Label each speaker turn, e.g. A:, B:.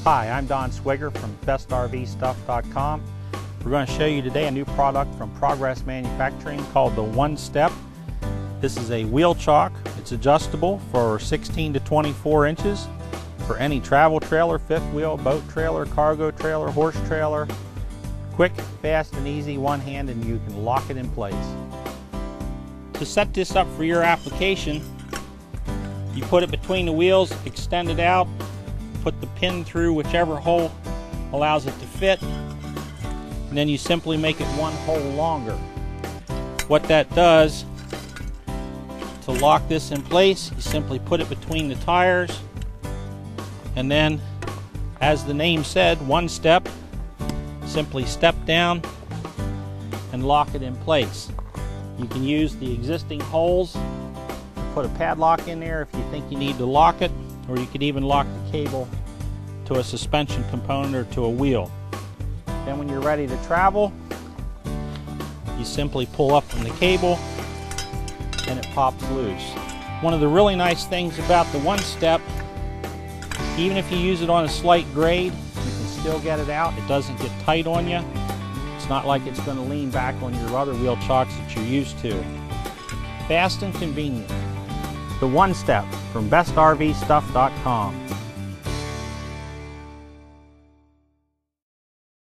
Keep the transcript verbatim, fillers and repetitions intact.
A: Hi, I'm Don Swigger from best R V stuff dot com. We're going to show you today a new product from Progress Manufacturing called the One Step. This is a wheel chock. It's adjustable for sixteen to twenty-four inches for any travel trailer, fifth wheel, boat trailer, cargo trailer, horse trailer. Quick, fast, and easy, one hand, and you can lock it in place. To set this up for your application, you put it between the wheels, extend it out, put the pin through whichever hole allows it to fit, and then you simply make it one hole longer. What that does, to lock this in place, you simply put it between the tires, and then, as the name said, one step, simply step down and lock it in place. You can use the existing holes, put a padlock in there if you think you need to lock it, or you could even lock the cable to a suspension component or to a wheel. Then when you're ready to travel, you simply pull up from the cable and it pops loose. One of the really nice things about the One Step, even if you use it on a slight grade, you can still get it out. It doesn't get tight on you. It's not like it's going to lean back on your other wheel chocks that you're used to. Fast and convenient. The One Step from best R V stuff dot com.